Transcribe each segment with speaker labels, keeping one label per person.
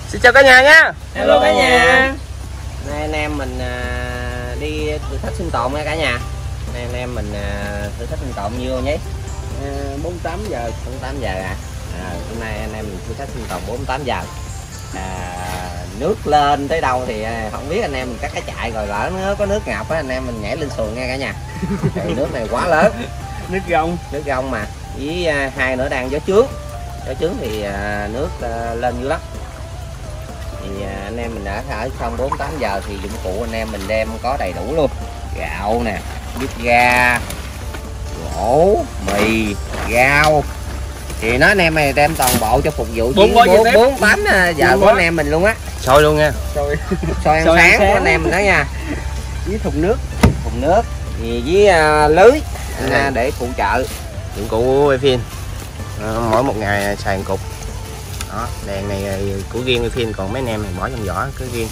Speaker 1: Xin chào cả nhà nha.
Speaker 2: Hello cả nhà. Nay anh em mình đi thử thách sinh tồn nha cả nhà. Nay anh em mình thử thách sinh tồn nhiêu nhé?
Speaker 3: 48 giờ.
Speaker 2: 48 giờ à. Hôm nay anh em mình thử thách sinh tồn 48 giờ. Nước lên tới đâu thì không biết, anh em mình cắt cái chạy rồi lỡ nó có nước ngập á anh em mình nhảy lên xuồng nha cả nhà. Nước này quá lớn.
Speaker 3: Nước gông
Speaker 2: mà với hai nữa đang gió trướng thì nước lên dữ lắm. Thì anh em mình đã ở xong 48 giờ thì dụng cụ anh em mình đem có đầy đủ luôn. Gạo nè, bếp ga, gỗ, mì, rau. Thì nó anh em này đem toàn bộ cho phục vụ 48 giờ của anh em mình luôn á.
Speaker 1: Sôi luôn nha.
Speaker 2: Sôi ăn sáng của anh em mình đó nha.
Speaker 3: Với thùng nước
Speaker 2: Thì với lưới để phụ trợ.
Speaker 1: Dụng cụ của Wefin mỗi một ngày xài một cục. Đó, đèn này của riêng Wefin, còn mấy anh em này bỏ trong vỏ cứ riêng.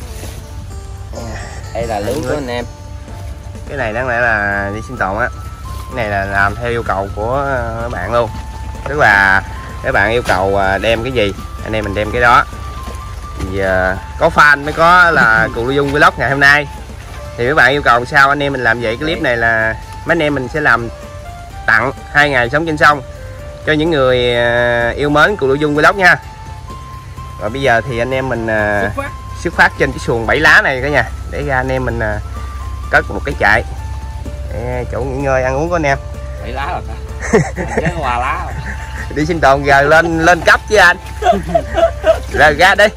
Speaker 2: Đây là lưới của anh em.
Speaker 1: Cái này đáng lẽ là đi sinh tồn á. Cái này là làm theo yêu cầu của các bạn luôn. Tức là các bạn yêu cầu đem cái gì anh em mình đem cái đó. Thì có fan mới có là Cù Lưu Dung Vlog ngày hôm nay. Thì các bạn yêu cầu sao anh em mình làm vậy. Cái clip này là mấy anh em mình sẽ làm tặng 2 ngày sống trên sông cho những người yêu mến Cù Lưu Dung Vlog nha. Rồi bây giờ thì anh em mình xuất phát trên cái xuồng 7 lá này cả nhà, để ra anh em mình cất một cái trại để chỗ nghỉ ngơi ăn uống của anh em.
Speaker 2: 7 lá rồi chứ hòa lá rồi.
Speaker 1: Đi sinh tồn giờ lên cấp chứ anh. Rồi ra đi.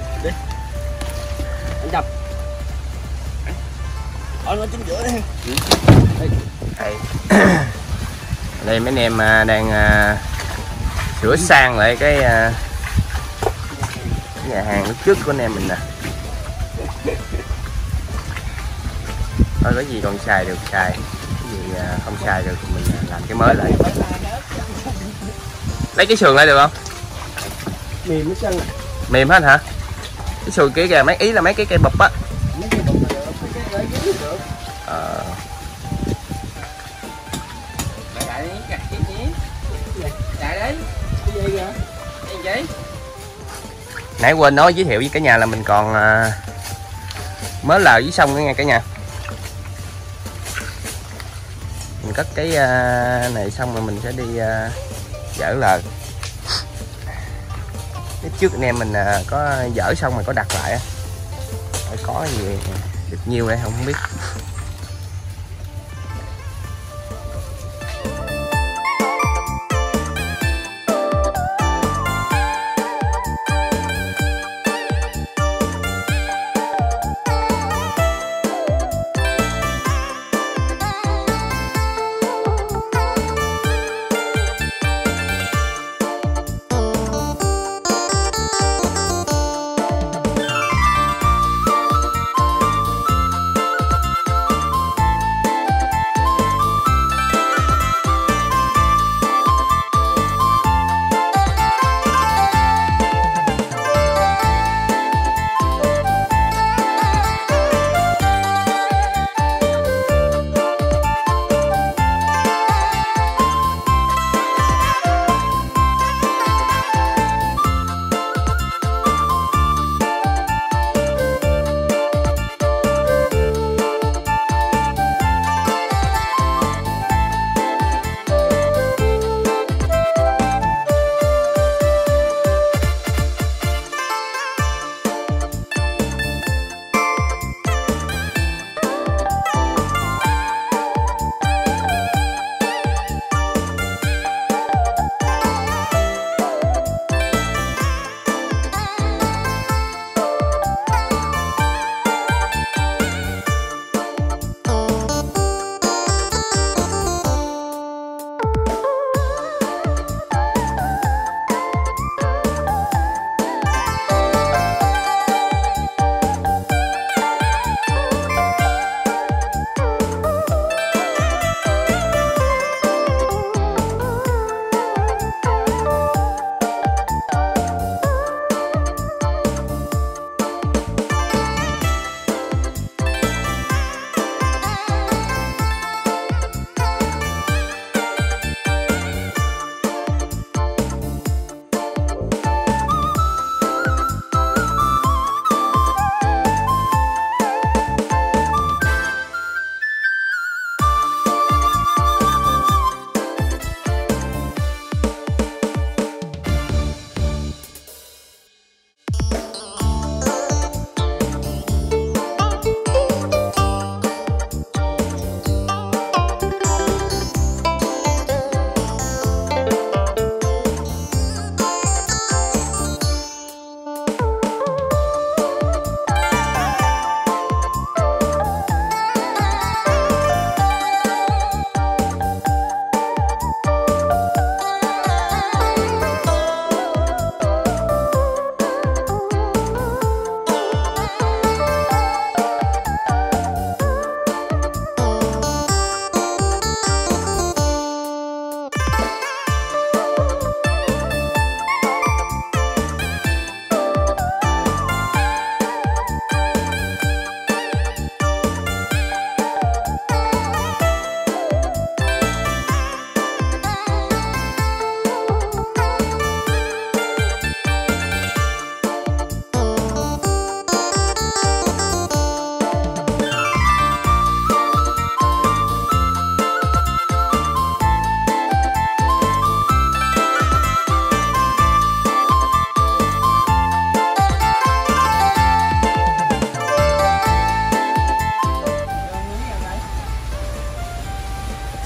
Speaker 3: Anh chập. Nó chính giữa đi.
Speaker 1: Đây mấy anh em đang sửa sang lại cái nhà hàng lúc trước của anh em mình nè. Thôi có gì còn xài được xài, cái gì không xài được thì mình làm cái mới lại. Lấy cái sườn lại được không?
Speaker 3: Mềm hết trơn.
Speaker 1: Mềm hết hả? Cái sườn kia kìa, mấy ý là mấy cái cây bụp á.
Speaker 3: Mấy cái bụp là được, mấy cái gãy dính được.
Speaker 2: Lại đi, gạt chiếc nhé. Lại đấy.
Speaker 3: Cái gì kìa?
Speaker 2: Cái gì?
Speaker 1: Nãy quên nói giới thiệu với cả nhà là mình còn mới lờ dưới sông nữa nha cả nhà. Mình cất cái này xong rồi mình sẽ đi dỡ lờ. Cái trước anh em mình có dỡ xong rồi có đặt lại á. Có gì được nhiêu đây không biết.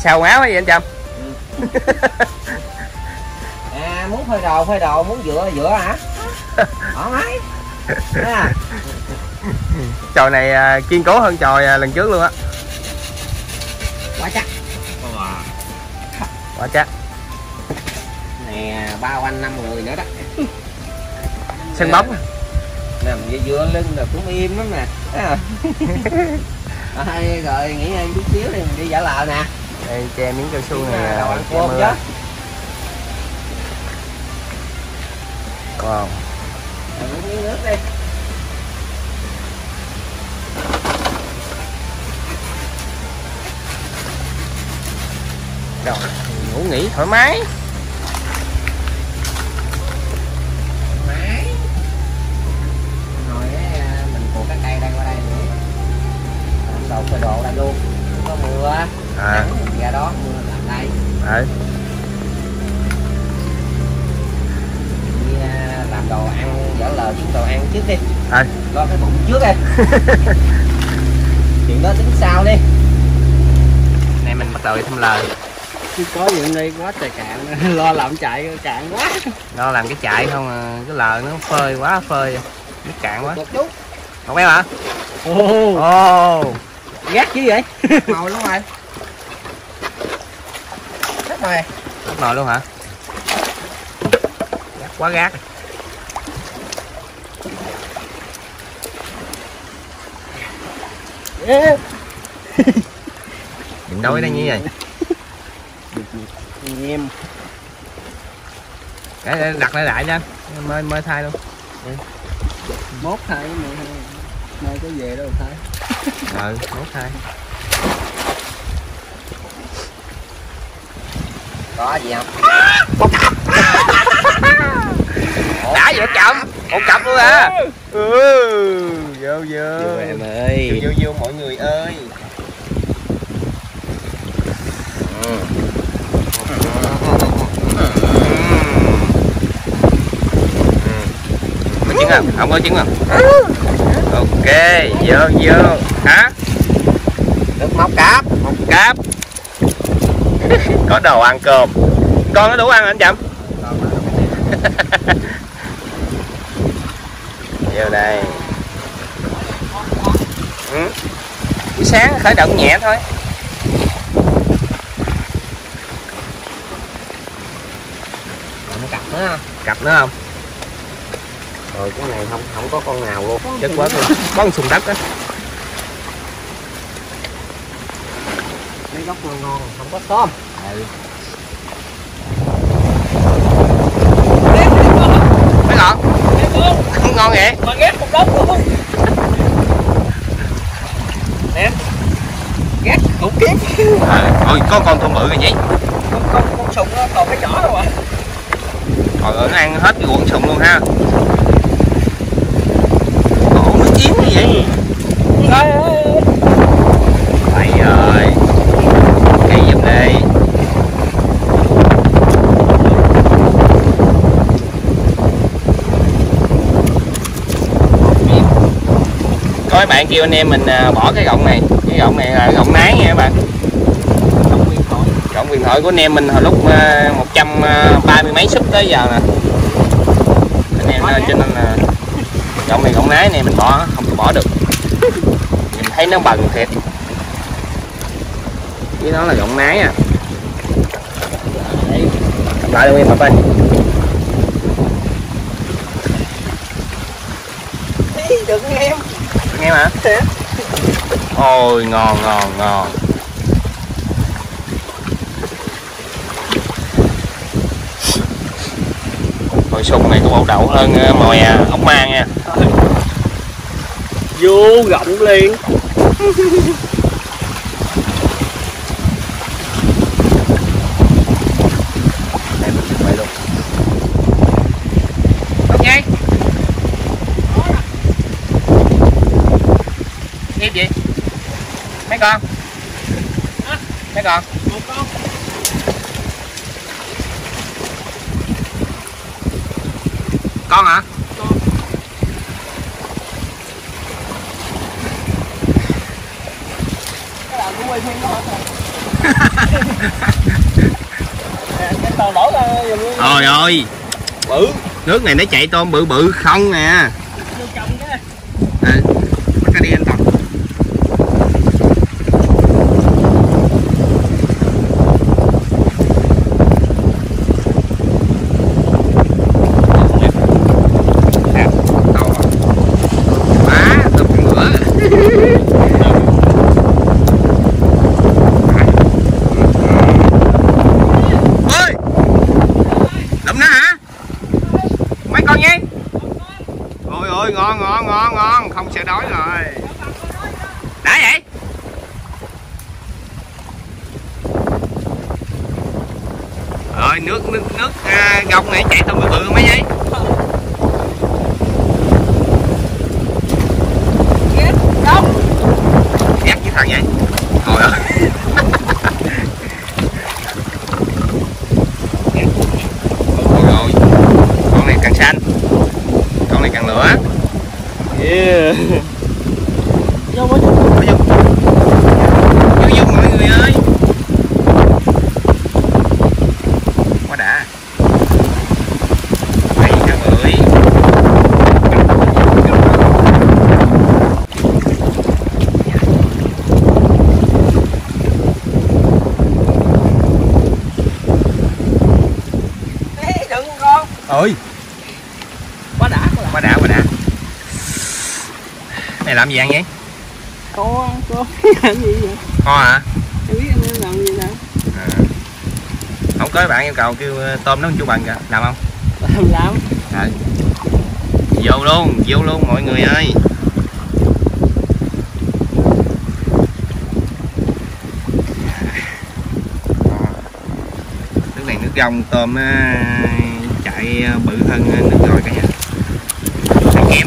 Speaker 1: Xào áo hay gì anh Trâm?
Speaker 2: Muốn phơi đồ muốn dựa hả? Thoải mái.
Speaker 1: Chòi này kiên cố hơn chòi lần trước luôn á.
Speaker 2: Quá chắc.
Speaker 1: Quá chắc.
Speaker 2: Nè 3 anh 5 người nữa đó.
Speaker 1: Sân bóng.
Speaker 2: Nằm dựa lưng là cũng im lắm nè. Rồi nghỉ ngơi chút xíu đi mình đi giả lờ nè.
Speaker 1: Đây che miếng cao su này.
Speaker 2: Đầu ăn cơm chứ.
Speaker 1: Wow.
Speaker 2: Uống miếng nước đi.
Speaker 1: Rồi, ngủ nghỉ thoải mái.
Speaker 2: Rồi mình cuộn cái cây đây qua đây nữa. Đầu phơi đồ đây luôn. Không có mưa. Nắng ra đó mưa làm đây. Làm đồ ăn giả lờ chúng đồ ăn trước đi. Lo cái bụng trước đi. Chuyện đó tính sau đi.
Speaker 1: Này mình bắt đầu đi thăm lời.
Speaker 3: Chứ có gì hôm nay quá trời cạn. Lo làm chạy cạn quá.
Speaker 1: Nó làm cái chạy không à, cái lờ nó phơi quá phơi. Nước cạn quá.
Speaker 2: Chút.
Speaker 1: Không em hả?
Speaker 3: Ồ. Gắt chứ vậy?
Speaker 2: Màu luôn rồi. Hết rồi.
Speaker 1: Hết nồi luôn hả? Gắt quá gắt. Đừng đói đây như vậy.
Speaker 3: Em
Speaker 1: Để đặt lại cho mới thay luôn.
Speaker 3: mốt thay mày mai có về đâu thay.
Speaker 1: Mốt thay.
Speaker 2: Có gì không?
Speaker 1: Đã vô chậm. Một cặp luôn hả? Vô
Speaker 2: Vô em ơi.
Speaker 1: Vô mọi người ơi. Có trứng không? Không có trứng không? Ok, vô. Hả?
Speaker 2: Nước móc cáp.
Speaker 1: Một cáp. Có đồ ăn cơm. Con nó đủ ăn anh Trâm? Vô đây. Buổi sáng khởi động nhẹ thôi.
Speaker 2: Còn cặp nữa không?
Speaker 1: Cặp nữa không?
Speaker 2: Rồi cái này không có con nào luôn.
Speaker 1: Chết quá luôn. Có con sùng đất á.
Speaker 2: Mấy gốc ngon không có tôm.
Speaker 1: Mấy ngọt. Không ngon vậy.
Speaker 3: mà ghét một đống luôn. Nè. Ghét khủng khiếp.
Speaker 1: Ôi có con tôm bự rồi nhỉ?
Speaker 3: Con sùng nó còn cái nhỏ đâu à.
Speaker 1: Trời ơi nó ăn hết cái ruộng sùng luôn ha. Ủa nó chiến như vậy. Vậy rồi. Cây giùm đi. Có mấy bạn kêu anh em mình bỏ cái gọng này. Cái gọng này là gọng nái nha các bạn. Gọng huyền thoại của anh em mình hồi lúc 130 mấy sub tới giờ nè. Anh em cho nên là gọng này gọng nái này mình bỏ không có bỏ được. Nhìn thấy nó bần thiệt. Với nó là gọng nái à. Cầm lại luôn em Mập ơi.
Speaker 3: Đừng em.
Speaker 1: Nghe hả? Ôi ngon. Mồi sung này có bộ đậu hơn mồi ốc ma nha.
Speaker 3: Vô gọng liền.
Speaker 1: Vậy luôn. Ok. Tiếp gì? Mấy con? Mấy con?
Speaker 3: Một con.
Speaker 1: Con hả?
Speaker 3: Con. Cái nào cũng quay phim đó hết rồi. Cái tàu đổ ra giùm luôn.
Speaker 1: Trời ơi,
Speaker 2: Bự.
Speaker 1: nước này nó chạy tôm bự bự không nè.
Speaker 3: Vô trồng cái.
Speaker 1: Bắt cái đi anh Toàn. Ngon, không sợ đói rồi. Đã vậy? Rồi nước gông này chạy tôm bự bự mấy giây. Ghét với thằng vậy. Trời ơi. Rồi, con này càng xanh, con này càng lửa.
Speaker 2: Yeah.
Speaker 3: Vô vô
Speaker 1: mọi người ơi. Quá đã. Đây cá bưởi.
Speaker 3: Ê, đừng con.
Speaker 1: Ơi.
Speaker 3: Quá đã.
Speaker 1: Quá đã. Này làm gì ăn vậy?
Speaker 3: Cô làm gì vậy?
Speaker 1: Kho hả?
Speaker 3: Em biết anh làm gì nè.
Speaker 1: Không có bạn yêu cầu kêu tôm nấu chu bằng kìa, làm không?
Speaker 3: Làm.
Speaker 1: Vô luôn mọi người ơi. Nước này nước gông tôm chạy bự hơn nước dồi cả nhà. Ăn kem.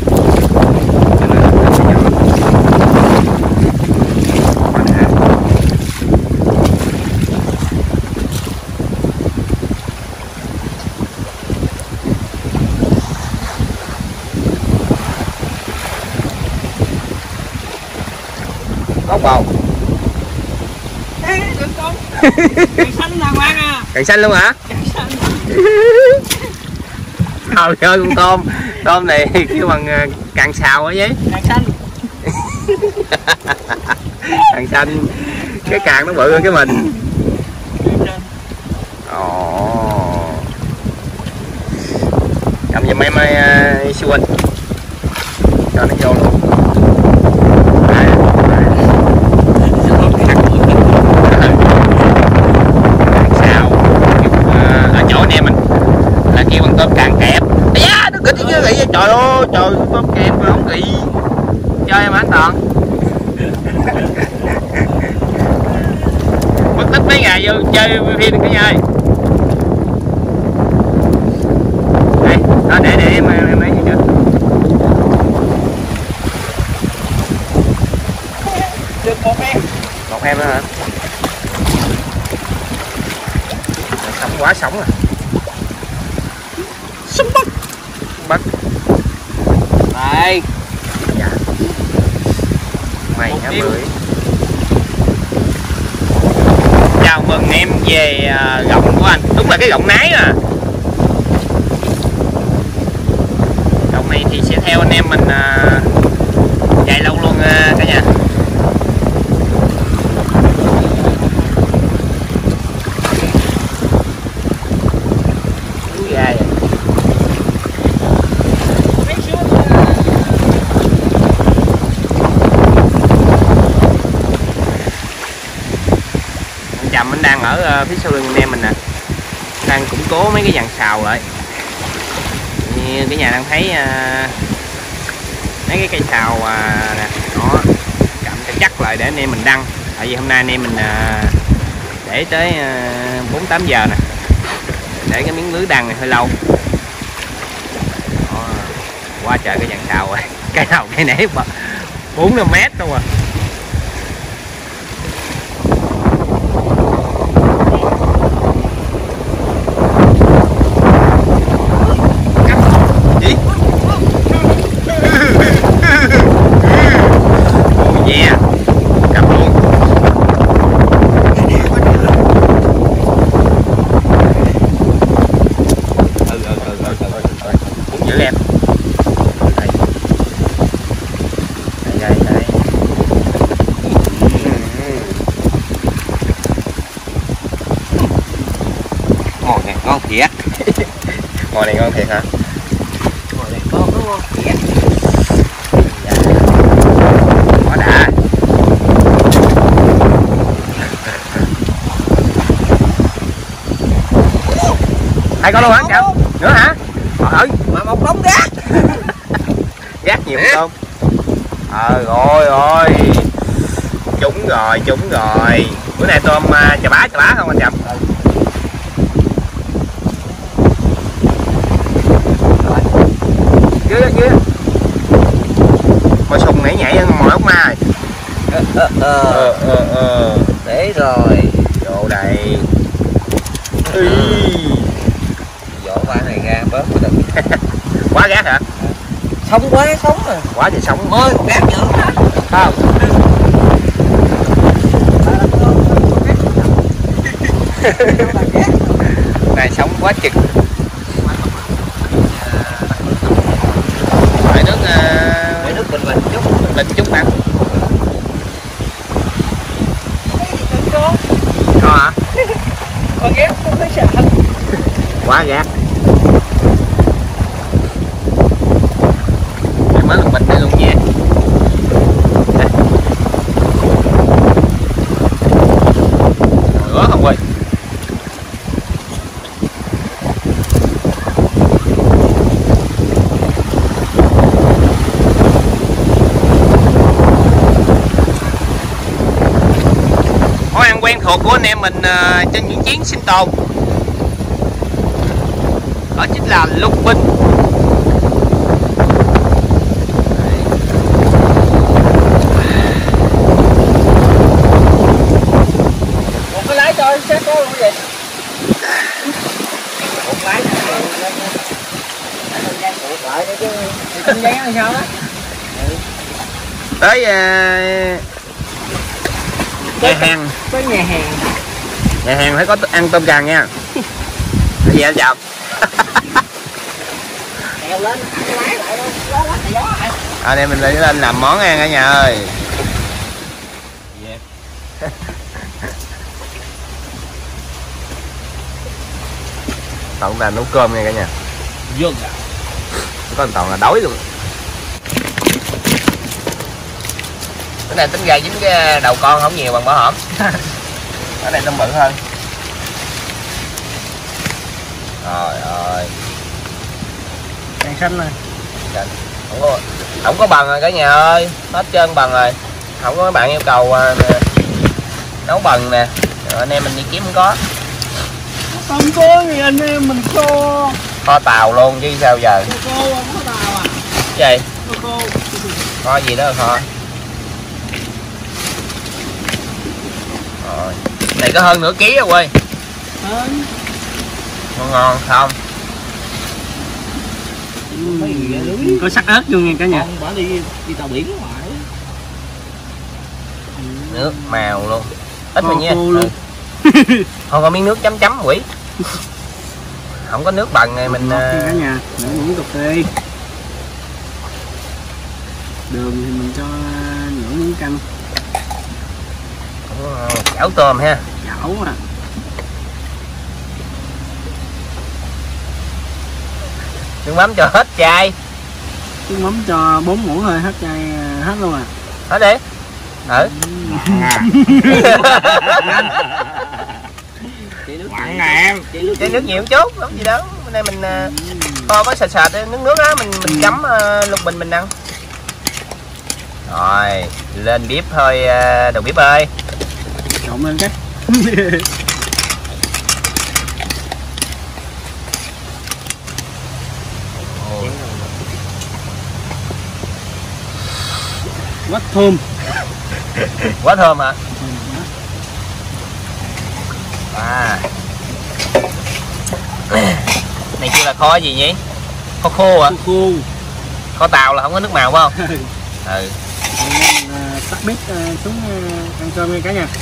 Speaker 1: Ốc bầu.
Speaker 3: Ê, đừng con. Càng xanh là ngoan à.
Speaker 1: Càng xanh luôn hả?
Speaker 3: Càng xanh.
Speaker 1: Trời ơi con tôm này kêu bằng càng xào hả vậy?
Speaker 3: Càng xanh.
Speaker 1: Càng xanh, cái càng nó bự hơn cái mình. Ồ. Cầm giùm em siêu anh cho nó vô luôn. Ở chỗ anh em mình là kêu bằng tôm càng kẹp. Da, nó kịch chứ vậy. Trời ơi, tôm kẹp mà không kỵ. Chơi em anh Toàn. Mất tích mấy ngày vô chơi phim cả nhà ơi. Đây, đó để em lấy gì chưa?
Speaker 3: Được một em.
Speaker 1: Một em nữa hả? Sống quá sống à.
Speaker 3: Sống
Speaker 1: Bắt.
Speaker 3: Đây.
Speaker 1: Dạ. Mày hả bưởi. Chào mừng em về gọng của anh. Đúng là cái gọng nái à. Gọng này thì sẽ theo anh em mình chạy lâu luôn cả nhà. Gai à. Anh Trầm anh đang ở phía sau lưng anh em mình nè, đang củng cố mấy cái dàn xào lại. Như cái nhà đang thấy mấy cái cây xào nè, nó chậm cho chắc lại để anh em mình đăng. Tại vì hôm nay anh em mình để tới 4-8 giờ nè, để cái miếng lưới đăng này hơi lâu. Đó, quá trời cái dàn xào rồi. Cái nào cái nãy 4-5 mét luôn à. Gì? Yeah, cầm luôn. Mồi này ngon thiệt hả?
Speaker 2: Mồi này ngon đúng không? Dạ.
Speaker 1: Quá đã. Hai con luôn hả Trọng? Nữa hả? Trời
Speaker 2: Mà một đống rác.
Speaker 1: gác nhiều không? Rồi ơi. Trúng rồi. Bữa nay tôm chà bá không anh Trọng? Dưới mồi sùng nãy nhảy mồi ốc ma rồi.
Speaker 2: Để rồi.
Speaker 1: Độ đầy.
Speaker 2: Vỗ ba này ra bớt mới được.
Speaker 1: Quá gác hả?
Speaker 2: Sống quá sống à.
Speaker 1: Quá trời sống.
Speaker 2: Ôi con gác dữ hả?
Speaker 1: Không. Này sống quá chừng. Phải nước
Speaker 2: Bình chút.
Speaker 1: bình chút nè. Có hả?
Speaker 2: Con ghét không thấy sợ.
Speaker 1: Quá gác. Em mới lục bình đây luôn nha. Rửa không ơi. Món ăn quen thuộc của anh em mình trên những chuyến sinh tồn đó chính là lục bình.
Speaker 2: Một cái lái cho xét có luôn gì? Một lái lại để chứ kinh giấy làm sao đó.
Speaker 1: Tới nhà hàng.
Speaker 2: Tới nhà hàng.
Speaker 1: Nhà hàng phải có ăn tôm càng nha. Cái gì anh Trọng?
Speaker 2: Đèo lên ăn lái lại đâu, gió quá trời gió hả?
Speaker 1: Anh em mình lên làm món ăn cả nhà ơi. Toàn là nấu cơm nha cả nhà.
Speaker 2: Dương à.
Speaker 1: Có toàn là đói luôn. Cái này tính ra dính cái đầu con không nhiều bằng bỏ hổm. Cái này nó bự hơn. Rồi ơi.
Speaker 2: Đèn xanh rồi.
Speaker 1: Không có bằng rồi cả nhà ơi, hết trơn bằng rồi. Không có mấy bạn yêu cầu nấu bằng nè, rồi anh em mình đi kiếm không có.
Speaker 3: Không có thì anh em mình
Speaker 1: Kho tàu luôn chứ sao giờ.
Speaker 3: Cô không có tàu à?
Speaker 1: Cái gì?
Speaker 3: Cô.
Speaker 1: Kho gì đó kho. Rồi. Này có hơn nửa ký rồi quê. Ngon không?
Speaker 3: Có sắc ớt vô nghe cả nhà.
Speaker 2: Bỏ đi tàu biển ngoài.
Speaker 1: Nước màu luôn. Ít thôi nha.
Speaker 3: Luôn.
Speaker 1: Không có miếng nước chấm chấm quỷ. Không có nước bằng này mình
Speaker 3: cả nhà, nửa muỗng cà phê. Đường thì mình cho nửa muỗng canh.
Speaker 1: chảo tôm ha.
Speaker 3: Chảo à.
Speaker 1: Nước mắm cho hết chai.
Speaker 3: Nước mắm cho 4 muỗng thôi, hết chai hết luôn à.
Speaker 1: Hết đi. Thử.
Speaker 2: Quặng nè em.
Speaker 1: Chai nước nhiều chút, không gì đâu. Bên đây mình kho có sệt sệt nước á, mình chấm lục bình mình ăn. Rồi, lên bếp thôi đầu bếp ơi.
Speaker 3: Trộn lên cái. Quá thơm.
Speaker 1: Quá thơm hả? À. Này kêu là kho gì nhỉ? Kho khô hả?
Speaker 3: Khô.
Speaker 1: Kho tàu là không có nước màu phải không? Ừ.
Speaker 3: Tắt bếp xuống ăn cơm nha cả nhà.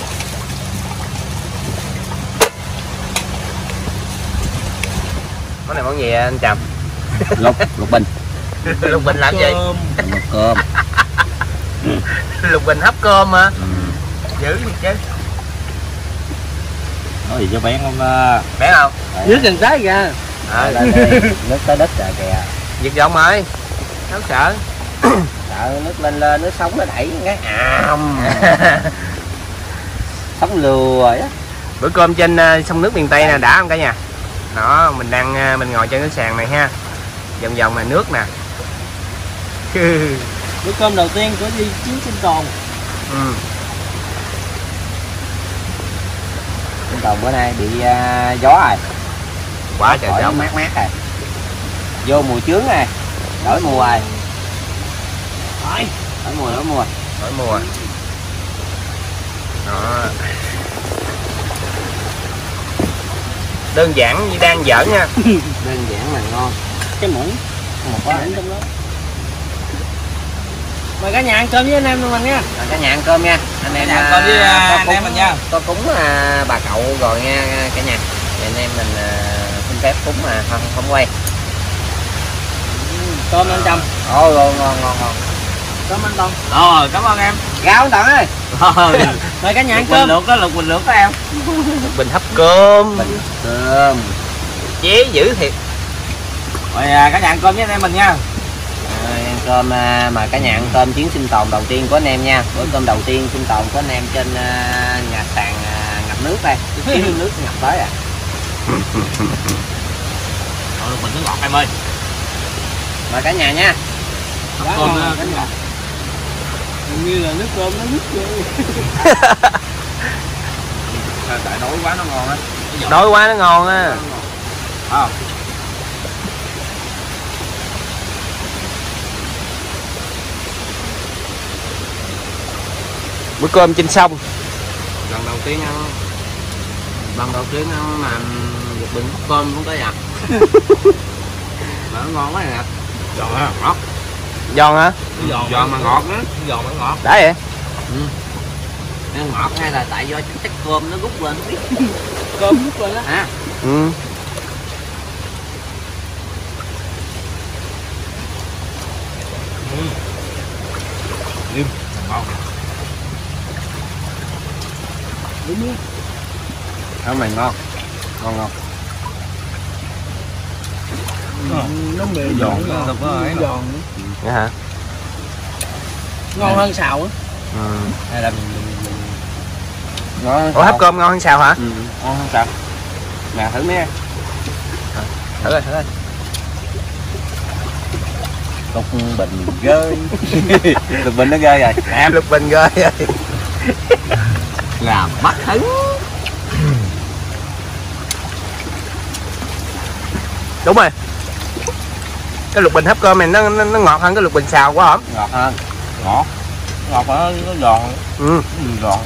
Speaker 1: Món này món gì anh Trầm?
Speaker 2: Lục bình.
Speaker 1: Lục bình làm gì?
Speaker 2: Lục cơm.
Speaker 1: Lục bình hấp cơm hả? Dữ gì chứ.
Speaker 2: Nói gì cho bén không?
Speaker 1: Bén không?
Speaker 3: Nước gần tới kìa.
Speaker 2: Lên đi, nước tới đất rồi kìa.
Speaker 1: Giật giọng ơi, không sợ.
Speaker 2: Sợ nước lên nước sóng nó đẩy cái sóng lừa á.
Speaker 1: Bữa cơm trên sông nước miền Tây nè, đã không cả nhà? Đó, mình ngồi trên cái sàn này ha, vòng vòng là nước nè.
Speaker 3: Bữa cơm đầu tiên của đi chuyến sinh tồn.
Speaker 2: Sinh tồn bữa nay bị gió rồi,
Speaker 1: Quá trời gió.
Speaker 2: mát mát rồi, vô mùa chướng này, đổi mùa rồi. Đổi mùa.
Speaker 1: Đổi mùa. Đó. Đơn giản như đang giỡn nha.
Speaker 2: Đơn giản mà ngon.
Speaker 3: Cái muỗng,
Speaker 2: Một
Speaker 3: cái muỗng trong đó. Mời cả nhà ăn cơm với anh em mình nha.
Speaker 2: Rồi cả nhà ăn cơm nha. Anh em
Speaker 3: ăn cơm với anh em mình nha.
Speaker 2: Có cúng bà cậu rồi nha cả nhà. Thì anh em mình xin phép cúng mà không quay.
Speaker 3: Cơm anh Trầm.
Speaker 2: Ngon.
Speaker 3: Cơm anh Toàn.
Speaker 2: Rồi, cảm ơn em. Gạo anh Toàn ơi.
Speaker 3: Mời cả nhà ăn cơm.
Speaker 2: Lục bình luộc đó em.
Speaker 1: Bình hấp cơm.
Speaker 2: Cơm.
Speaker 1: Chế dữ thiệt.
Speaker 2: Rồi cả nhà ăn cơm với anh em mình nha. Rồi, ăn cơm mà cả nhà ăn cơm chuyến sinh tồn đầu tiên của anh em nha. Bữa cơm đầu tiên sinh tồn của anh em trên nhà sàn ngập nước đây. Xíu nước ngập tới à.
Speaker 1: Rồi mình nước ngọt em ơi.
Speaker 2: Mời cả nhà nha.
Speaker 3: Cơm cả nhà. Hình như là nước cơm nó nước ghê.
Speaker 2: Tại đói quá nó ngon á.
Speaker 1: Đói quá nó ngon á. Bữa cơm trên sông.
Speaker 2: Lần đầu tiên ăn mà được bình hấp cơm cũng tới à. Mà nó ngon quá nè. Giòn á, ngọt.
Speaker 1: Giòn hả?
Speaker 2: Giòn mà ngọt nữa. Giòn mà ngọt.
Speaker 1: Đã vậy?
Speaker 2: Nó ngọt hay là tại do chắc cơm nó rút lên không biết.
Speaker 3: Cơm rút lên á.
Speaker 2: À.
Speaker 1: Ừ.
Speaker 2: Ngon. Không mày ngon. Ngon.
Speaker 3: Nó mềm
Speaker 2: Giòn,
Speaker 3: giòn. Giòn.
Speaker 1: Vậy hả?
Speaker 3: Ngon hơn xào á.
Speaker 2: Hay là ngon.
Speaker 1: Ủa hấp cơm ngon hơn xào hả?
Speaker 2: Ngon hơn sao? Nè thử nha.
Speaker 1: Thử rồi.
Speaker 2: Lục bình rơi. Lục bình nó rơi rồi.
Speaker 1: Em lục bình rơi rồi.
Speaker 2: Làm mất hứng.
Speaker 1: Đúng rồi. Cái lục bình hấp cơm này nó ngọt hơn cái lục bình xào quá hả?
Speaker 2: Ngọt hơn. Ngọt nó giòn. Giòn.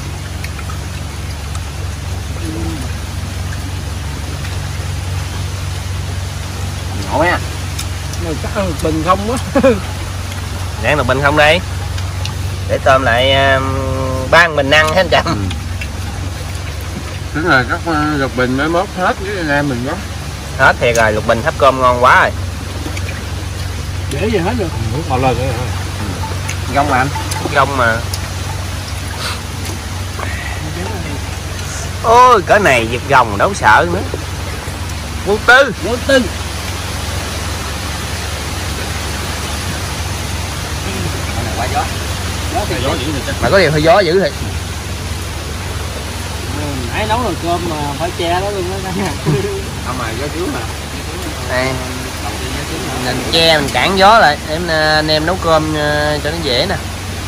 Speaker 2: Ngộ nha.
Speaker 3: Này chắc ăn bình không á.
Speaker 1: Để lục bình không đi. Để tôm lại ban mình ăn hết Trầm.
Speaker 2: Tức là các lục bình mới mốt hết với anh em mình đó.
Speaker 1: Hết thiệt rồi, lục bình hấp cơm ngon quá rồi.
Speaker 3: Để gì hết được.
Speaker 2: Muốn còn lên nữa. Gông mà anh.
Speaker 1: Gông mà. Ôi cỡ này giật gồng đâu sợ nữa. Vô tư.
Speaker 2: Quá gió.
Speaker 1: Mà có điều hơi gió dữ thiệt.
Speaker 3: Nãy nấu nồi cơm mà phải che đó luôn đó cả nhà.
Speaker 2: Không mà gió trước mà.
Speaker 1: Đây. Mình che mình cản gió lại để anh em nấu cơm cho nó dễ nè.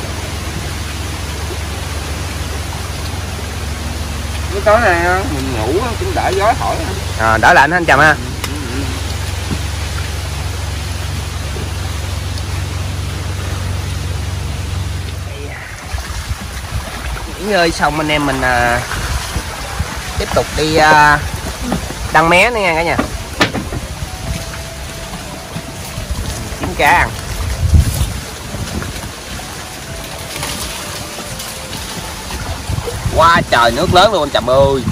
Speaker 2: Cái tối này mình ngủ cũng đỡ gió thổi.
Speaker 1: Đỡ lạnh anh Trầm ha. Nghỉ ngơi xong anh em mình tiếp tục đi đăng mé nữa nha cả nhà. Kiếm cá ăn. Quá trời nước lớn luôn anh Trầm ơi.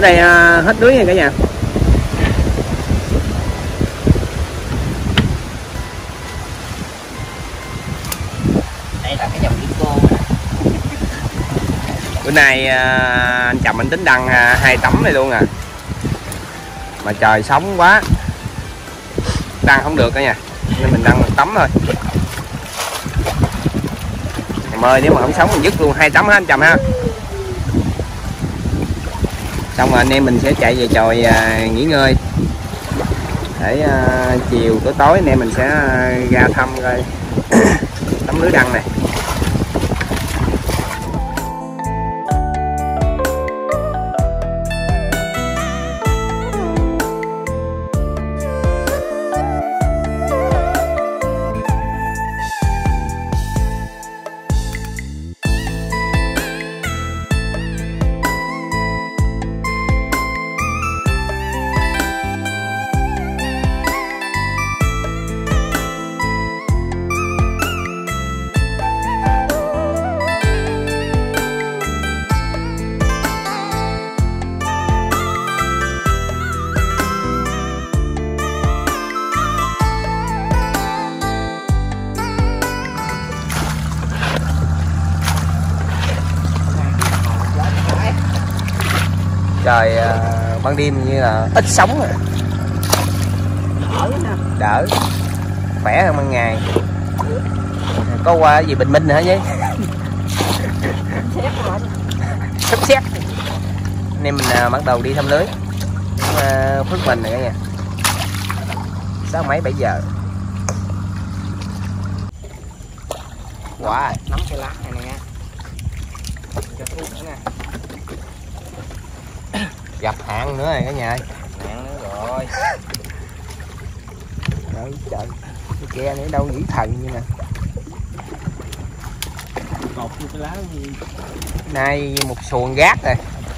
Speaker 1: đây hết lưới nha cả nhà.
Speaker 2: Đây là cái dòng kim cô.
Speaker 1: Bữa nay anh chồng anh tính đăng 2 tấm này luôn à, mà trời sóng quá đăng không được cả nhà, nên mình đăng 1 tấm thôi. Em ơi, nếu mà không sống mình dứt luôn 2 tấm ha anh chồng ha. Xong rồi anh em mình sẽ chạy về chòi nghỉ ngơi để chiều tối anh em mình sẽ ra thăm coi tấm lưới đăng này. Trời ban đêm như là ít sóng rồi, đỡ khỏe hơn ban ngày. Có qua gì bình minh hả vậy? Sắp xếp anh em mình bắt đầu đi thăm lưới Phước Bình này cả nhà. 6 mấy 7 giờ. Wow,
Speaker 2: Nắm cái lá này nè. Cho thuốc nữa nè.
Speaker 1: gặp hạn nữa này cả nhà ơi.
Speaker 2: Hạn nữa rồi.
Speaker 1: Trời trời, cái ke này đâu dữ thần như nè.
Speaker 3: Cột như cái lá gì.
Speaker 1: Nay một xuồng gác rồi.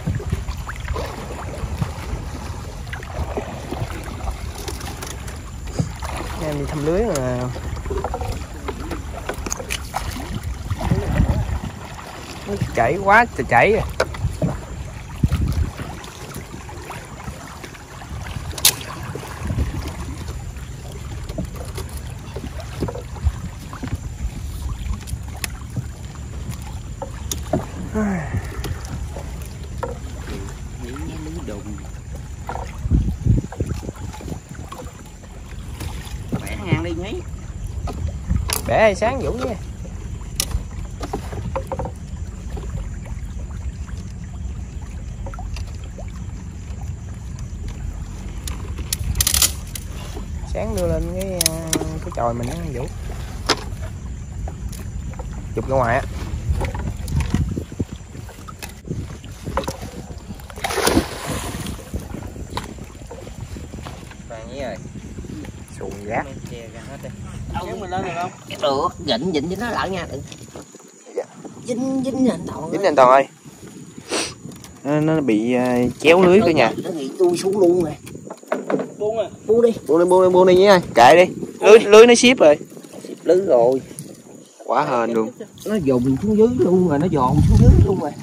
Speaker 1: Em đi thăm lưới mà nó chảy quá trời chảy rồi.
Speaker 2: Bẻ ngang đi nhí.
Speaker 1: Để sáng Vũ nha. Sáng đưa lên cái chòi mình á Vũ. Chụp ra ngoài á.
Speaker 2: Vàng nhí rồi.
Speaker 1: Xuồng gác.
Speaker 3: Kéo mình lên được không?
Speaker 2: Được, dịnh với nó lại nha. Dính anh Toàn.
Speaker 1: Dính anh Toàn ơi. Nó bị chéo lưới cả nhà.
Speaker 2: Nó bị chui xuống luôn rồi.
Speaker 3: Buông rồi.
Speaker 2: Buông đi
Speaker 1: nha. Kệ đi. Lưới nó ship rồi.
Speaker 2: Ship lưới rồi.
Speaker 1: Quá hên luôn.
Speaker 2: Nó dồn xuống dưới luôn rồi, nó dồn xuống dưới luôn rồi.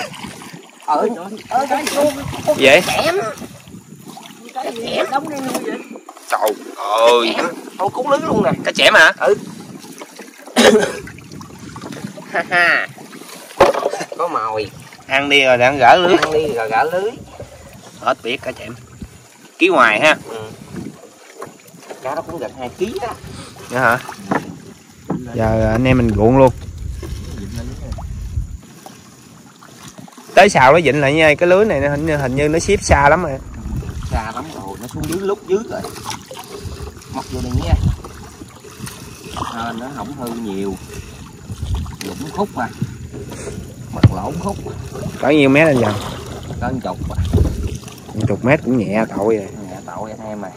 Speaker 2: Đây luôn.
Speaker 1: Vậy?
Speaker 2: Chém. Chém đóng đây nuôi vậy.
Speaker 1: Trời ơi.
Speaker 2: Không cúng lưới luôn nè.
Speaker 1: Cá chẽm hả?
Speaker 2: Ừ. Có mồi.
Speaker 1: Ăn đi rồi đang gỡ lưới.
Speaker 2: Ăn đi rồi gỡ lưới.
Speaker 1: Hết biết cá chẽm. Ký ngoài ha.
Speaker 2: Ừ. Cá nó cũng gần 2 kg đó.
Speaker 1: Dạ hả? Giờ anh em mình ruộng luôn. Tới xào nó dịnh lại nha, cái lưới này hình như nó ship xa lắm rồi.
Speaker 2: Xa lắm rồi, nó xuống dưới lúc dưới rồi. Mọc vô đây nha. Nó không hư nhiều. Lũng khúc mà. Mật lỗ khúc.
Speaker 1: Có nhiêu mét anh dần?
Speaker 2: Có 1 chục à.
Speaker 1: 1 mét cũng nhẹ tội rồi.
Speaker 2: Nhẹ tội anh em mày.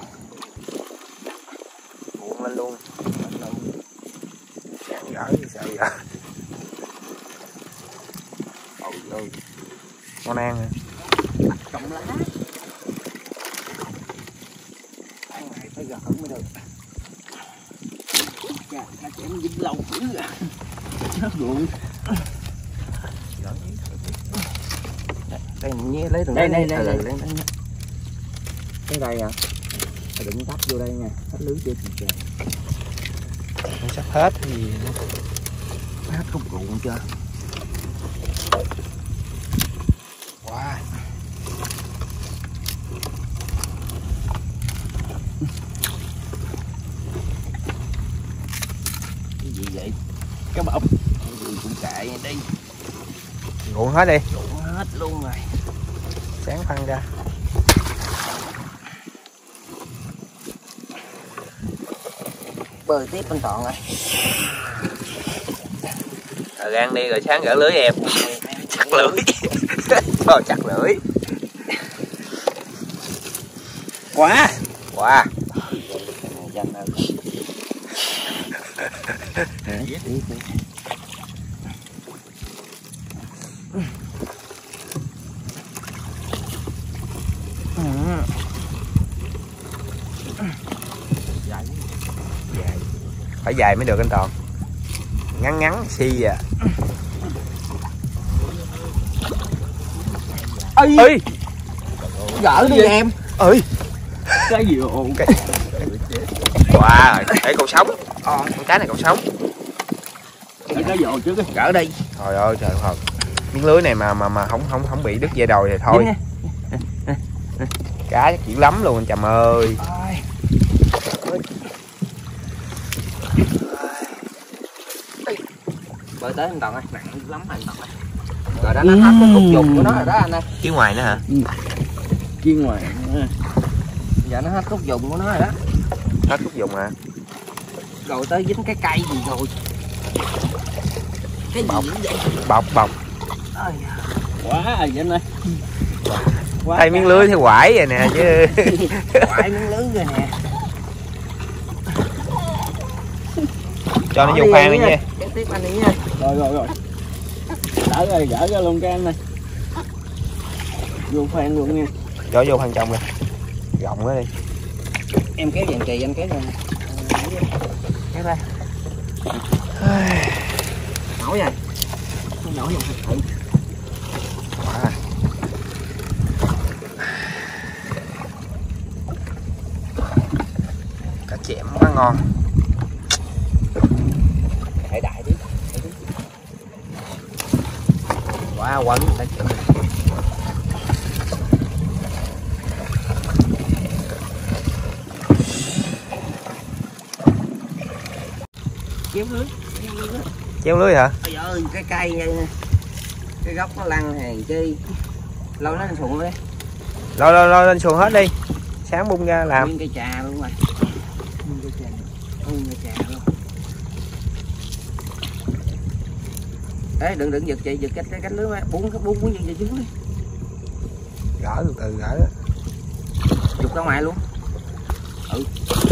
Speaker 1: Buông lên luôn. Chẳng gỡ gì sợ vậy. Ôi ơi. Con ăn hả?
Speaker 2: Trồng lá. Ăn này phải gỡ mới được. Chà, nó chém dính lâu dữ à. Nó ruộng. Đây lấy từng
Speaker 3: đây
Speaker 2: cái đây à. Đừng tắp vô đây nha, tắp lưới chưa kìa.
Speaker 1: Nó sắp hết thì
Speaker 2: Hết khúc ruộng chưa?
Speaker 1: wow.
Speaker 2: Cái gì vậy?
Speaker 3: Cá bọc.
Speaker 2: Cái gì cũng kệ đi.
Speaker 1: Ruộng hết đi.
Speaker 2: Ruộng hết luôn rồi.
Speaker 1: Sáng phân ra.
Speaker 2: Bơi tiếp anh Toàn rồi.
Speaker 1: Thời gian đi rồi sáng gỡ lưới em. Chặt lưới. Thôi chặt lưới.
Speaker 3: Quá.
Speaker 1: Wow. Phải dài mới được anh Toàn. Ngắn ngắn xi à.
Speaker 3: Ơi.
Speaker 2: Gỡ đi em.
Speaker 1: Ơi.
Speaker 3: Cái gì ồn cái.
Speaker 1: Wow, để còn sống. Con cá này còn sống.
Speaker 3: Cái cá dồ trước đi.
Speaker 2: Gỡ đi.
Speaker 1: Trời ơi trời ơi. Miếng lưới này mà không bị đứt dây đồi thì thôi. Cá chắc dữ lắm luôn anh Trầm ơi.
Speaker 2: Bơi tới anh Toàn ơi, nặng lắm anh Toàn ơi. Rồi đó nó hết cái khúc dùng của nó rồi đó anh ơi.
Speaker 1: Chứ ngoài nữa hả?
Speaker 3: Chiên ngoài.
Speaker 2: Giờ nó hết khúc dùng của nó rồi đó.
Speaker 1: Hết thuốc dùng hả?
Speaker 2: Rồi tới dính cái cây gì rồi. Cái
Speaker 1: Bọc.
Speaker 2: gì vậy?
Speaker 1: Bọc.
Speaker 2: Ôi,
Speaker 3: Quá rồi anh ơi.
Speaker 1: Thay miếng lưới thì quải vậy nè chứ.
Speaker 2: quải miếng lưới rồi nè.
Speaker 1: Cho nó vô khoang đi nha.
Speaker 2: Cái tiếp anh đi nha.
Speaker 3: Rồi. Đỡ rồi, gỡ ra luôn cái anh này. Vô khoan luôn nha.
Speaker 1: Cho vô khoang trong đi. Rộng quá đi.
Speaker 2: Em kéo dàn trì anh kéo dàn. Kéo ra. Nổi rồi. Không nổi không thật sự.
Speaker 1: Wow. Cá chẽm quá ngon.
Speaker 2: Đại đi.
Speaker 1: Quá quấn cá chẽm.
Speaker 2: Kéo lưới.
Speaker 1: Treo lưới hả?
Speaker 2: Ôi ơi, cái cây này nè. Cái gốc nó lăn hàng chi. Lâu nó sụn đi.
Speaker 1: Lôi lên xuồng hết đi. Sáng bung ra làm.
Speaker 2: Nguyên cây trà luôn rồi. Nguyên cây trà luôn. Đấy, đừng giật chị, giật cái cánh lưới mà buông giật về xuống đi.
Speaker 1: Gỡ từ gỡ.
Speaker 2: Giục ra ngoài luôn. Ừ.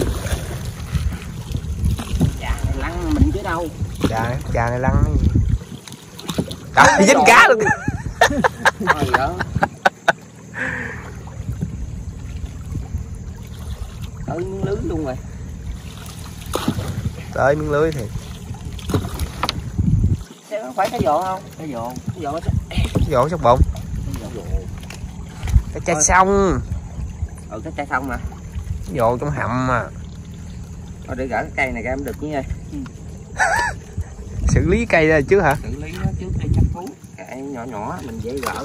Speaker 2: Trà này lăn mình chứ đâu.
Speaker 1: Trà này lăn. Trời dính cá luôn.
Speaker 2: Thôi đó. Tới miếng lưới luôn rồi.
Speaker 1: Tới miếng lưới thì.
Speaker 2: Xem phải cái vồ không? Cái vồ
Speaker 1: Cái vỗ sóc bụng. Cái chai xong.
Speaker 2: Cái chai xong mà.
Speaker 1: Cái vỗ trong hầm mà.
Speaker 2: Thôi để gỡ cái cây này ra em được nha.
Speaker 1: Xử lý cây ra trước hả?
Speaker 2: Xử lý nó trước đây chắc thú. Cái nhỏ mình dễ gỡ.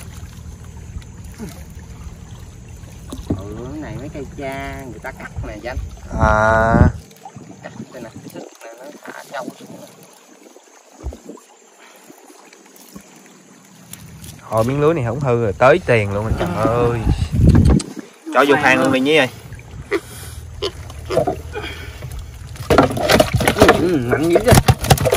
Speaker 2: Cái này mấy cây cha người ta cắt nè Danh. Cắt đây nè, cái sức này nó thả sâu xuống.
Speaker 1: Hồi miếng lưới này không hư rồi tới tiền luôn anh trời ơi. Cho vô khoang luôn đi nhé.
Speaker 2: Nặng dữ vậy.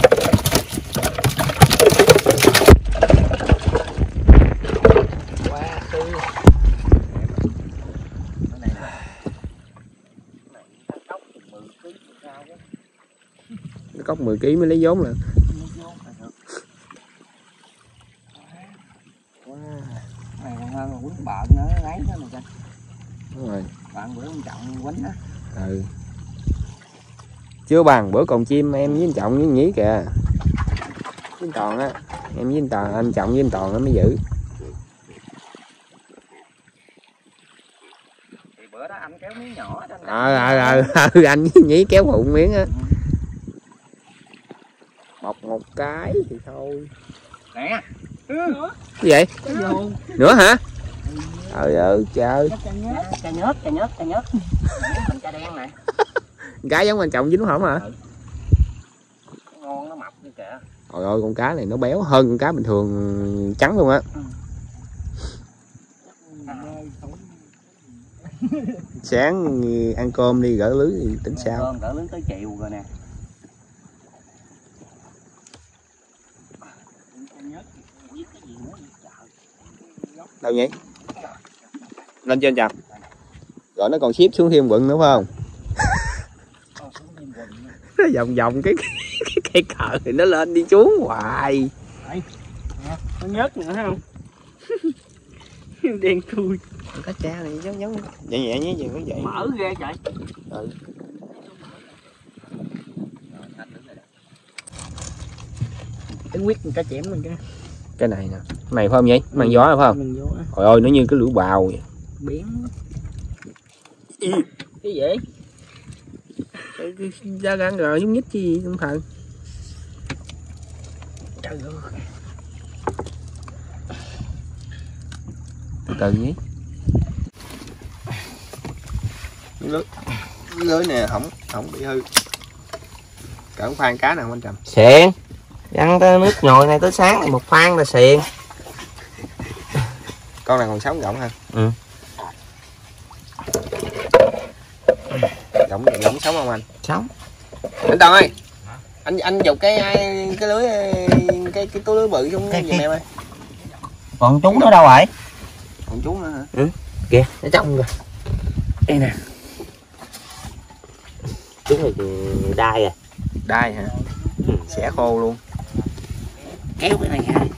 Speaker 1: Nó cốc 10 kg mới lấy vốn là.
Speaker 2: Này còn hơn là quýnh bợn nữa lấy đó mà Danh.
Speaker 1: Đúng rồi.
Speaker 2: Bạn bữa ông Trọng quýnh á.
Speaker 1: Ừ. Chưa bằng bữa còn chim em với anh Trọng với anh Nhí kìa. Với anh Toàn á. Em với anh Trọng với anh Toàn nó mới giữ.
Speaker 2: miếng nhỏ đó.
Speaker 1: Anh nhí kéo phụ miếng á. Bọc một cái thì thôi.
Speaker 2: Nè.
Speaker 1: Cái gì? Nữa hả? Trời ơi trời.
Speaker 2: Cà nhớt. Mình cà đen nè.
Speaker 1: Cá giống anh chồng dính hổm hả?
Speaker 2: Ngon nó mập như kìa.
Speaker 1: Trời ơi con cá này nó béo hơn con cá bình thường trắng luôn á. Sáng ăn cơm đi gỡ lưới thì tính sao?
Speaker 2: Cơm gỡ lưới tới chiều rồi nè.
Speaker 1: Đâu nhỉ? Lên trên chào. Rồi nó còn ship xuống thêm quận nữa phải không? Nó vòng vòng cái cờ thì nó lên đi xuống hoài.
Speaker 3: Có nhớt nữa không? Đen thui.
Speaker 1: Cá cha này giống nhẹ nhẹ như vậy vậy.
Speaker 3: Mở ghê vậy.
Speaker 1: Ừ.
Speaker 3: Cái quyết cá chém mình
Speaker 1: Cái này nè, cái này phải không nhỉ? Mang gió phải không? Trời ơi nó như cái lưỡi bào vậy.
Speaker 3: Biển. Cái gì?
Speaker 1: Cái da gan rồi giống nhít chứ gì không thần.
Speaker 3: Trời ơi.
Speaker 1: Từ từ nhé. Lưới nè không bị hư. Cỡ khoan cá nào anh Trầm?
Speaker 2: Xiên. Ăn tới nước nhồi này tới sáng này một khoan là xiên.
Speaker 1: Con này còn sống rộng ha?
Speaker 2: Ừ.
Speaker 1: Rộng sống không anh?
Speaker 2: Sống.
Speaker 1: Anh Toàn ơi. Anh dục cái lưới cái túi lưới bự xuống giùm em ơi.
Speaker 2: Còn trúng nó đâu rồi?
Speaker 1: Còn chú nữa hả?
Speaker 2: Ừ. Kìa, nó trong rồi. Đây nè. Trúng này đai à.
Speaker 1: Đai hả?
Speaker 2: Ừ.
Speaker 1: Xẻ khô luôn.
Speaker 2: Kéo cái này ra.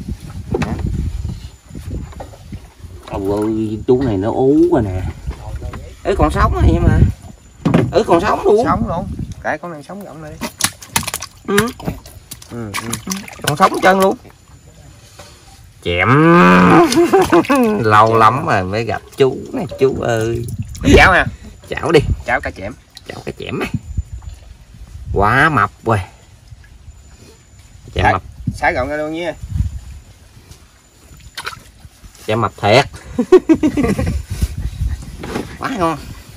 Speaker 2: Ôi chú này nó ú rồi nè. Ừ còn sống này mà. Ừ còn sống luôn.
Speaker 1: Sống luôn. Cái con này sống rộng đi.
Speaker 2: Ừ.
Speaker 1: Ừ.
Speaker 2: Còn sống chân luôn. Chém. Lâu lắm rồi mới gặp chú này chú ơi.
Speaker 1: Chảo ha.
Speaker 2: Chảo đi.
Speaker 1: Chảo cá chẽm.
Speaker 2: Chảo cá chẽm này. Quá mập rồi. Chém mập.
Speaker 1: Xả gọn ra luôn nha.
Speaker 2: Chém mập thiệt. Quá ngon.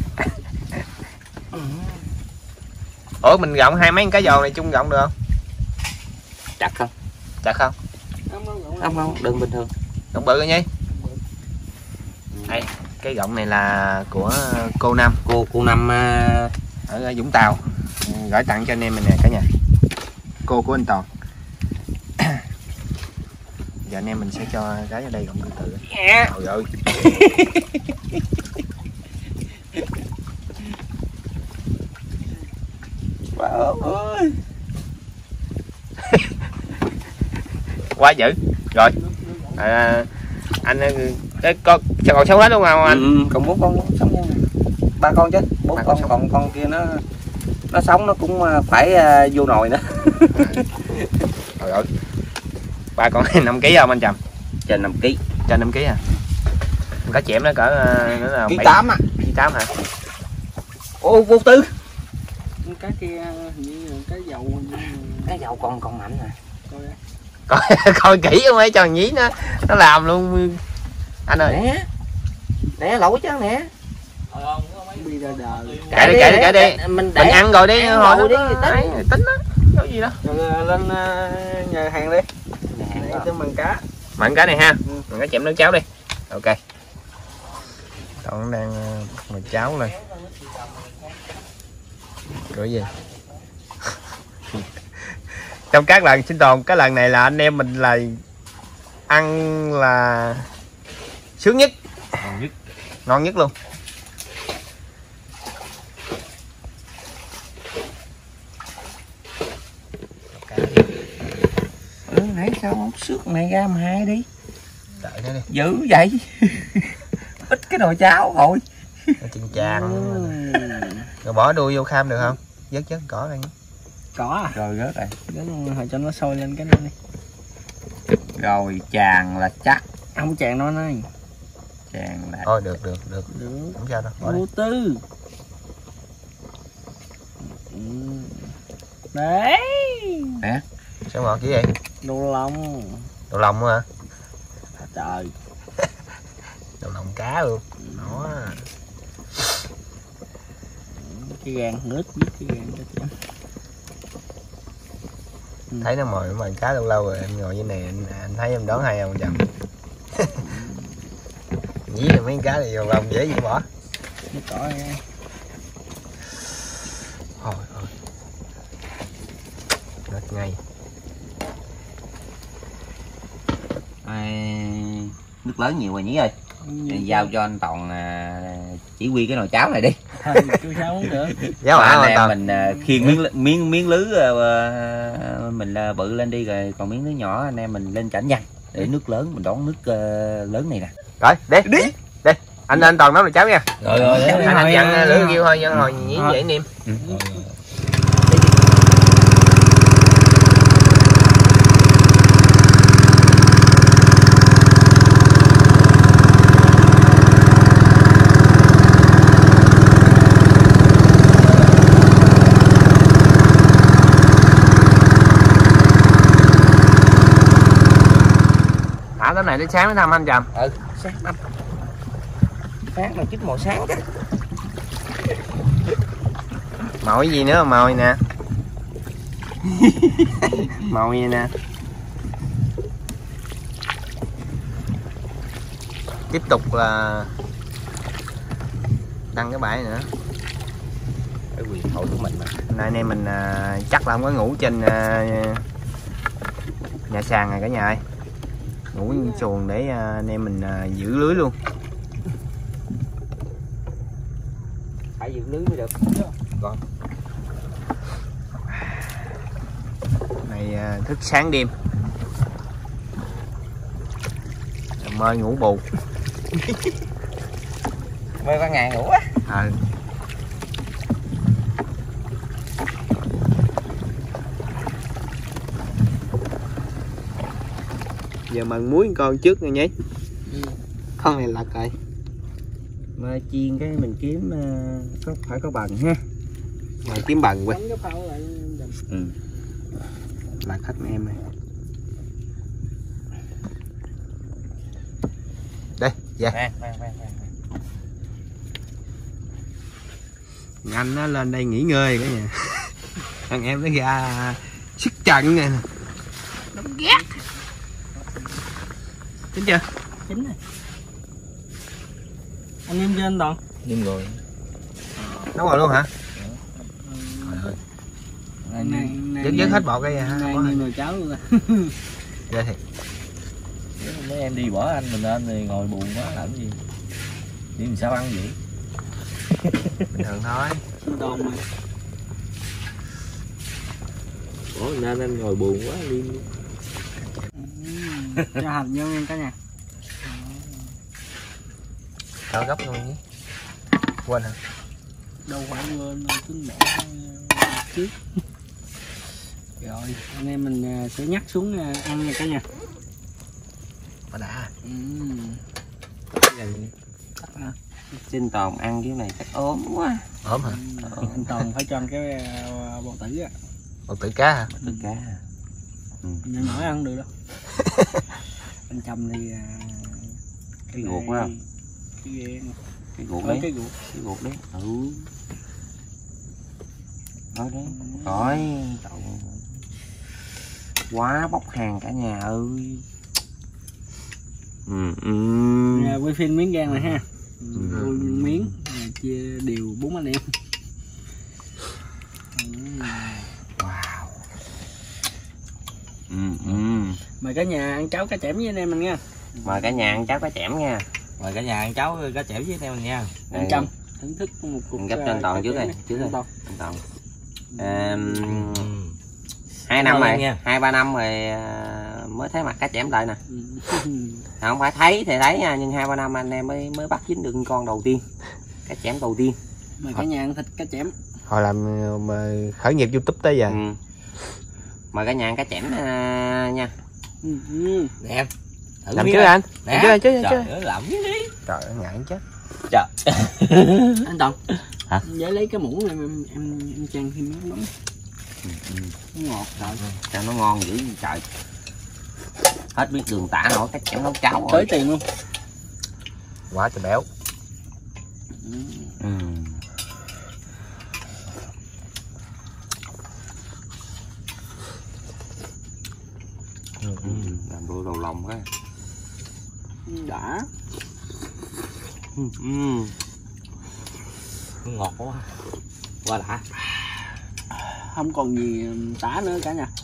Speaker 1: Ủa mình gọng hai mấy cái giò này chung gọng được không?
Speaker 2: Chặt không?
Speaker 1: Chặt không?
Speaker 2: Không, đừng bình thường.
Speaker 1: Gọng bự rồi nhỉ? Đây, cái gọng này là của cô Năm.
Speaker 2: Cô Năm
Speaker 1: Ở Vũng Tàu. Gửi tặng cho anh em mình nè cả nhà. Cô của anh Toàn. Giờ anh em mình sẽ cho cái ở đây gọng từ từ. Trời ơi.
Speaker 2: Wow ơi.
Speaker 1: Quá dữ. Rồi. Anh cái con còn sống hết luôn không anh?
Speaker 2: Ừ, còn 4 con sống nha. 3 con chứ, 4 con còn con kia nó sống nó cũng phải vô nồi nữa.
Speaker 1: Trời ơi. 3 con này 5 kg không anh Trầm?
Speaker 2: Trên 5 kg.
Speaker 1: Trên 5 kg à? Cá chẽm nó cỡ nó là
Speaker 2: 8 á.
Speaker 1: 8 hả?
Speaker 2: Ô vô tư.
Speaker 3: Cá kia như cá dầu.
Speaker 2: Cá dầu còn mạnh nè.
Speaker 1: Coi kỹ không ấy cho nhí nó làm luôn anh ơi.
Speaker 2: Nè lẩu chứ nè.
Speaker 3: Đi ra đời.
Speaker 1: Kệ đi.
Speaker 2: Mình
Speaker 1: ăn rồi đi hồi
Speaker 2: đi
Speaker 1: tính đó. Có gì đó.
Speaker 3: Rồi lên nhà hàng đi. Để tôi mần cá.
Speaker 1: Mặn cá này ha. Mặn cá chém nước cháo đi. Ok. Còn đang mà cháo lên. Cái gì? Trong các lần sinh tồn, cái lần này là anh em mình là ăn là sướng nhất, ngon nhất luôn.
Speaker 2: Nãy sao không xước này ra mà hai đi.
Speaker 1: Đợi nó đi.
Speaker 2: Dữ vậy. Ít cái nồi cháo rồi.
Speaker 1: Chừng chàng. Rồi bỏ đuôi vô kham được không? Vớt cỏ đây.
Speaker 3: Có à?
Speaker 2: Rồi rớt rồi.
Speaker 3: Rớt hồi cho nó sôi lên cái này đi.
Speaker 2: Rồi chàng là chắc.
Speaker 3: Không chàng nó này.
Speaker 2: Tràn lại.
Speaker 1: Thôi được không sao đâu, bỏ đi.
Speaker 3: Vô tư. Đấy.
Speaker 2: Hả?
Speaker 1: Sao ngọt dữ vậy?
Speaker 3: Đồ lòng.
Speaker 1: Đồ lòng hả?
Speaker 3: Trời.
Speaker 1: Đồ lòng cá luôn. Đó.
Speaker 3: Cái gan nứt biết cái gan cho chị.
Speaker 1: Thấy nó mồi cá lâu lâu rồi em ngồi dưới này anh thấy em đón hay không chồng? Dí là mấy cá này vào lòng dễ gì bỏ.
Speaker 3: Nó cỏ ra.
Speaker 1: Thôi hết ngay.
Speaker 2: Nước lớn nhiều rồi Nhí ơi. Giao cho anh Toàn chỉ huy cái nồi cháo này đi.
Speaker 3: Chú sao không được.
Speaker 1: Giáo hả
Speaker 2: anh em
Speaker 1: Toàn?
Speaker 2: mình khiêng miếng lứ mình bự lên đi, rồi còn miếng lứ nhỏ anh em mình lên chảnh dằn để nước lớn mình đón nước lớn này nè.
Speaker 1: Rồi đi anh Toàn nấu nồi cháo nha.
Speaker 2: Rồi
Speaker 1: anh dặn lửa kêu thôi, dân hồi nhí dễ niêm. Thả tấm này đến sáng mới thăm anh Trầm.
Speaker 2: Sáng năm phát mà chút màu sáng chứ.
Speaker 1: Màu cái gì nữa không? Màu này nè. Màu gì nè. Tiếp tục là đăng cái bãi nữa.
Speaker 2: Cái quyền thoại của mình mà.
Speaker 1: Nay anh em mình chắc là không có ngủ trên nhà sàn này cả nhà ơi. Ngủ xuồng để anh em mình giữ lưới luôn.
Speaker 2: Phải giữ lưới mới được. Còn
Speaker 1: này thức sáng đêm. Mơ ngủ bù.
Speaker 2: mê ban ngày ngủ á.
Speaker 1: Giờ mần muối con trước nha nhé. Con này lật rồi.
Speaker 2: Mà chiên cái mình kiếm phải có bằng ha.
Speaker 1: Rồi kiếm bằng quay.
Speaker 2: Ừ.
Speaker 1: Lật hết em này. Đây, về. Anh nó lên đây nghỉ ngơi cả nhà. Thằng em nó ra sức trận nè. Nó ghét. Chín chưa?
Speaker 3: Chín rồi. Anh em chưa anh Toàn?
Speaker 2: Nhưng rồi.
Speaker 1: Nấu rồi luôn hả?
Speaker 3: Dứt
Speaker 1: hết bọt cái hả?
Speaker 3: Nay nồi cháo luôn rồi.
Speaker 1: Dạ thì.
Speaker 2: Mấy em đi bỏ anh mình lên thì ngồi buồn quá làm gì? Đi làm sao ăn vậy?
Speaker 1: Bình thường thôi.
Speaker 3: Toàn mà.
Speaker 2: Ủa nên anh ngồi buồn quá đi.
Speaker 3: Cho hành vô nha cả nhà.
Speaker 1: Cho gấp luôn nhé. Quên hả?
Speaker 3: Đâu phải quên, tính bỏ trước. Rồi anh em mình sẽ nhắc xuống ăn nha cả nhà.
Speaker 1: Mà đã.
Speaker 2: Xin Toàn ăn cái này chắc ốm quá.
Speaker 1: Ốm hả?
Speaker 3: Anh Toàn phải cho anh cái bò tử á.
Speaker 1: Bò tử cá hả?
Speaker 2: Bò tử cá.
Speaker 3: Nhỏ nhỏ ăn được đâu. Anh Trầm thì
Speaker 2: cái ruột quá không?
Speaker 3: Cái ghen.
Speaker 2: Cái ruột đấy.
Speaker 3: Cái
Speaker 2: ruột đấy. Nói đấy. Rồi, quá bốc hàng cả nhà ơi.
Speaker 3: Quay phim miếng gan này ha. Miếng chia đều 4 anh em.
Speaker 2: Wow.
Speaker 3: Mời cả nhà ăn cháo cá chẽm với anh em mình nha.
Speaker 2: Mời cả nhà ăn cháo cá chẽm nha. Mời cả nhà ăn cháo cá chẽm với anh em mình nha.
Speaker 3: Anh Trâm thưởng thức một cục.
Speaker 2: Gấp cho anh Toàn trước đây, anh Toàn. 2 năm rồi, 2-3 năm rồi mới thấy mặt cá chẽm lại nè. Không phải thấy thì thấy nha, nhưng 2-3 năm anh em mới bắt dính được con đầu tiên, cá chẽm đầu tiên.
Speaker 3: Mời cả nhà ăn thịt cá chẽm.
Speaker 1: Hồi làm khởi nghiệp YouTube tới giờ.
Speaker 2: Mời cả nhà ăn cá chẽm nha.
Speaker 3: Nè em
Speaker 1: làm chứ anh.
Speaker 2: Nè.
Speaker 1: Chứ.
Speaker 2: Trời ơi, làm cái đi.
Speaker 1: Trời ơi, ngại chết.
Speaker 2: Trời.
Speaker 3: Anh Toàn.
Speaker 2: Hả?
Speaker 3: Với lấy cái muỗng em chan thêm miếng mắm. Nó ngọt trời.
Speaker 2: Sao nó ngon dữ vậy trời. Hết biết đường tả nổi cách chém nấu cháo
Speaker 3: Tới
Speaker 2: rồi.
Speaker 3: tiền luôn.
Speaker 1: Quá trời béo.
Speaker 2: Làm đôi đầu lòng cái.
Speaker 3: Đã.
Speaker 2: Ngọt quá. Quá đã.
Speaker 3: Không còn gì tả nữa cả nhà.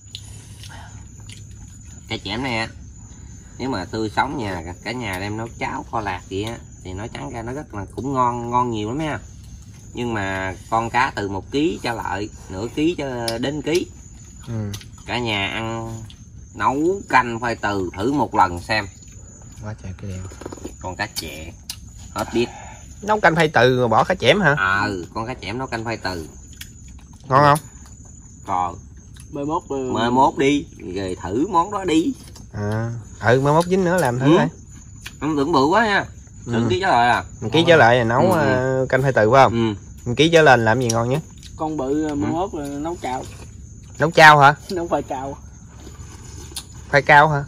Speaker 2: Cái chẻm này á, nếu mà tươi sống nhà cả nhà đem nấu cháo kho lạc gì á thì nói trắng ra nó rất là cũng ngon nhiều lắm nha. Nhưng mà con cá từ 1 kg cho lại nửa ký cho đến ký. Cả nhà ăn nấu canh khoai từ thử một lần xem.
Speaker 1: Quá trời cái đèn.
Speaker 2: Con cá chẹ hết biết.
Speaker 1: Nấu canh khoai từ rồi bỏ cá chẻm hả?
Speaker 2: Con cá chẻm nấu canh khoai từ
Speaker 1: Ngon không?
Speaker 2: còn
Speaker 3: Mai
Speaker 2: mốt đi rồi thử món đó đi.
Speaker 1: Mai mốt dính nữa làm thử thôi.
Speaker 2: Không tưởng bự quá nha. Đừng ký trở lại à.
Speaker 1: 1 ký trở lại là nấu canh khoai từ phải không? 1 ký trở lên làm gì ngon nhất?
Speaker 3: Con bự mai mốt là nấu chao.
Speaker 1: Nấu chao hả?
Speaker 3: Nấu khoai cao.
Speaker 1: Khoai cao hả?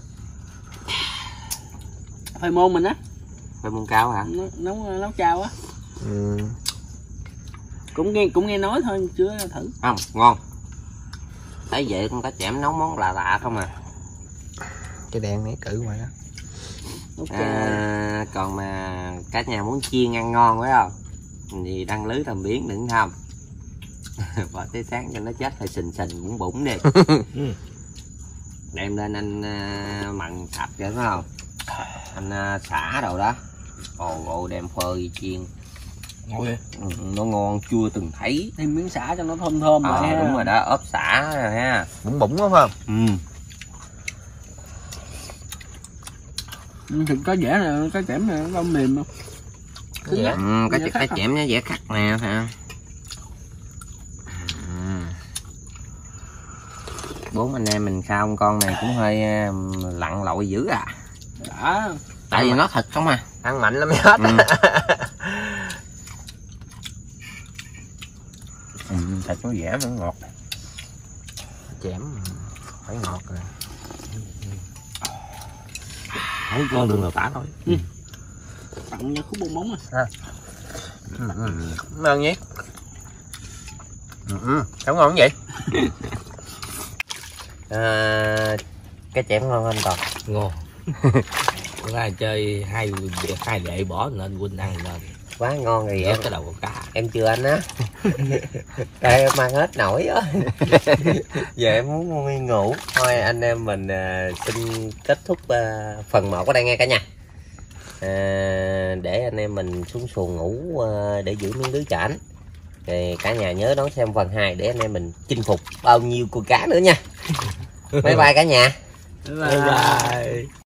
Speaker 3: Khoai môn mình á.
Speaker 2: Khoai môn cao hả?
Speaker 3: Nấu chao á. Cũng nghe nói thôi chưa thử.
Speaker 2: Không ngon. Thấy vậy con cá chẻm nấu món lạ không à.
Speaker 1: Cái đèn này cử ngoài đó.
Speaker 2: Còn mà cả nhà muốn chiên ăn ngon phải không thì đăng lưới làm biến đừng tham. Bỏ tới sáng cho nó chết hơi sình bụng đi. Đem lên anh mặn sạch rồi phải không, anh xả đồ đó ồ đem phơi chiên
Speaker 3: Ngon vậy.
Speaker 2: nó ngon chưa từng thấy.
Speaker 3: Thêm miếng xả cho nó thơm lại ha.
Speaker 2: Đúng rồi đó, ốp xả rồi ha.
Speaker 1: Bụng đó phải không?
Speaker 3: Thịt có dẻ nè, cái chẻm này nó mềm không?
Speaker 2: Cái chẻm nó dễ cắt nè hả. Bốn anh em mình sao con này cũng hơi lặn lội dữ à.
Speaker 3: Đã.
Speaker 2: Tại vì nó thịt không à.
Speaker 1: Ăn mạnh lắm mới hết.
Speaker 2: Thịt nó dẻ nó ngọt.
Speaker 1: Chẻm phải ngọt rồi.
Speaker 2: Không có đường nào tả thôi.
Speaker 3: Tặng nha khúc bông bóng à.
Speaker 1: Cảm ơn nhé. Cảm ngon vậy.
Speaker 2: Cái chẻm ngon anh Toàn.
Speaker 4: Ngon. Bữa nay chơi hai đệ bỏ nên Quynh ăn lên
Speaker 2: Quá ngon rồi
Speaker 4: ghét cái đầu con cá.
Speaker 2: em chưa anh á. Đây em ăn hết nổi á. Giờ em muốn đi ngủ thôi. Anh em mình xin kết thúc phần 1 ở đây nghe cả nhà. Để anh em mình xuống xuồng ngủ để giữ miếng lưới chảnh. Thì cả nhà nhớ đón xem phần 2 để anh em mình chinh phục bao nhiêu con cá nữa nha. Bye bye cả nhà.
Speaker 3: Bye bye.